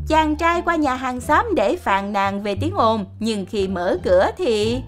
Chàng trai qua nhà hàng xóm để phàn nàn về tiếng ồn, nhưng khi mở cửa thì...